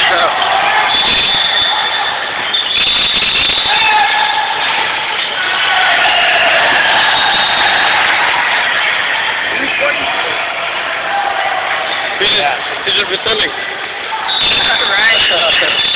He's just pretending. Right.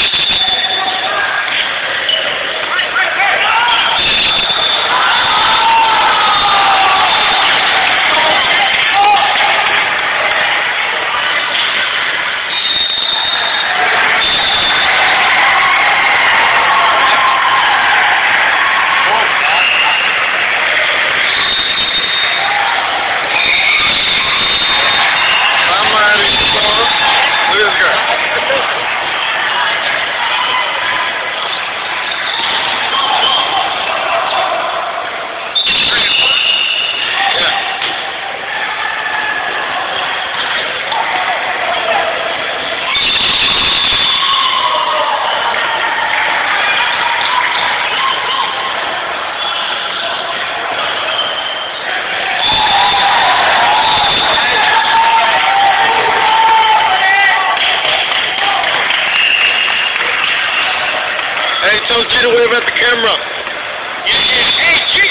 Hey, tell G to wave at the camera. Hey, G!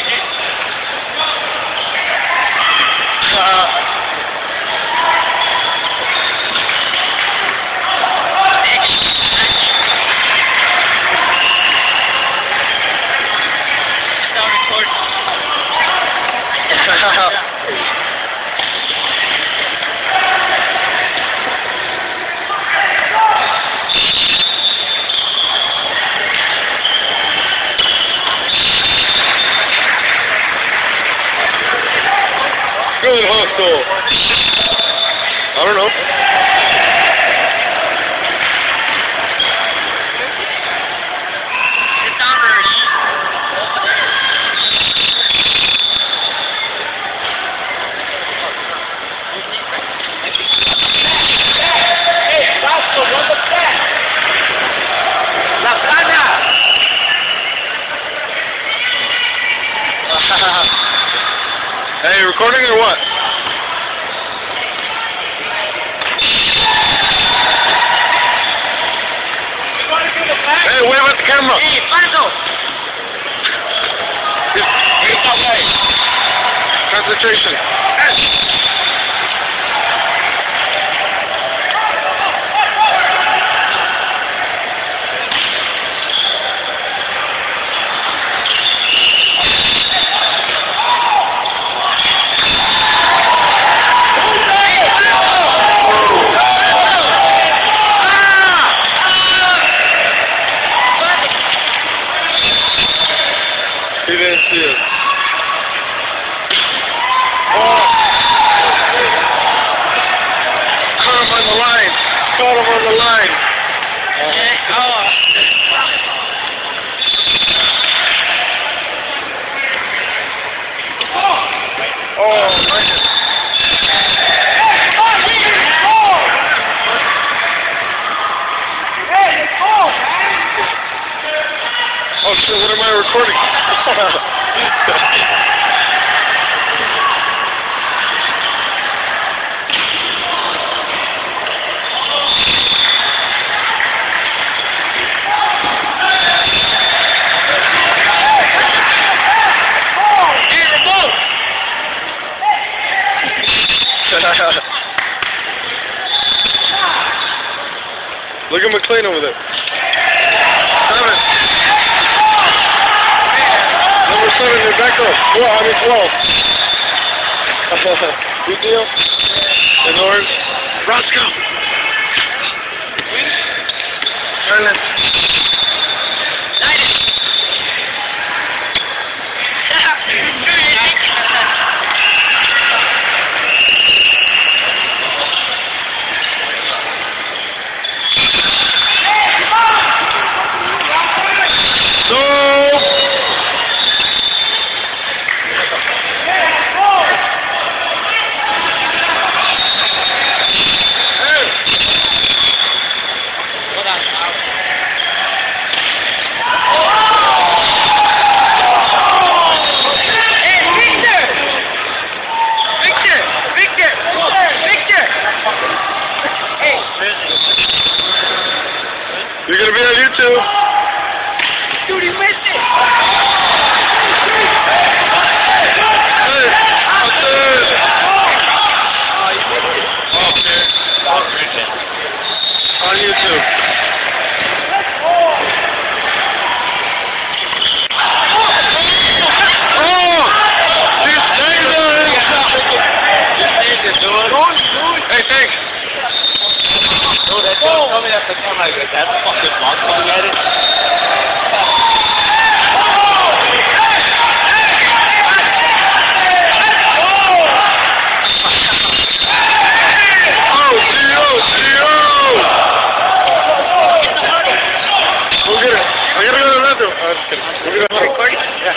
Good hustle. I don't know. Hey, recording or what? Hey, wave at the camera. Hey, Marco. Concentration. He didn't see it. Oh. Caught him on the line. Caught him on the line. Oh, man. Oh shit, what am I recording? Look at McLean over there. 7. Number 7 in the back row. 12. Good deal. And orange. Roscoe. Ireland. gonna be on YouTube. Dude, he missed it! Hey, out there. Oh, you missed it. Okay. On YouTube. Oh! These lasers! Hey, thanks. Bro, that don't tell me that's the camera. Like, that's fucking mom coming at it. Oh, Gio! Go get it. I gotta go to the bathroom. I'm just kidding. Go get it. Recording? Yeah.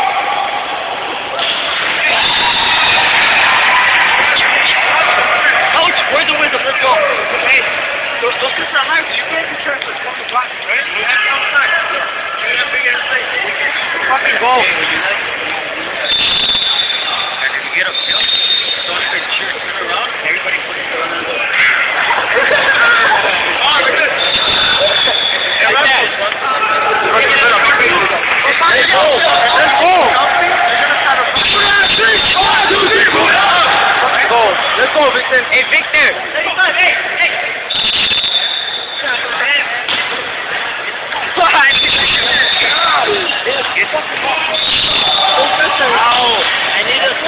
Coach, where's the window? Let's go. Hey, those pictures are live. You can't be sure it's fucking black, right? Yeah, outside. You're that big ass thing. Fucking go. Did you get up, Phil? Don't make sure to turn around. Everybody put it on the door. Let's go! Let's go, Victor! Hey, Victor! Hey! I need a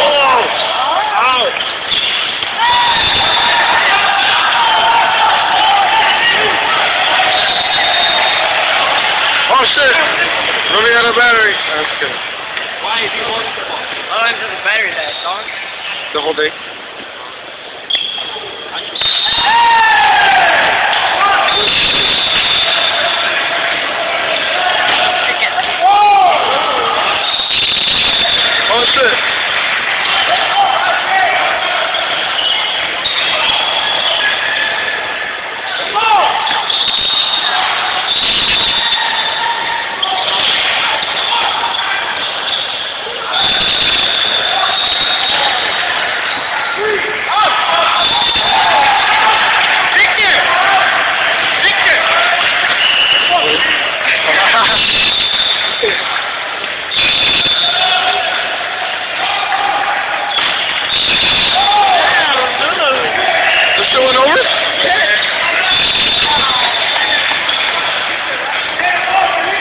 Oh shit! Running out of battery. I'm just kidding. Why is he holding the ball? How long does the battery last, dog? The whole day. Oh shit! This shit went over?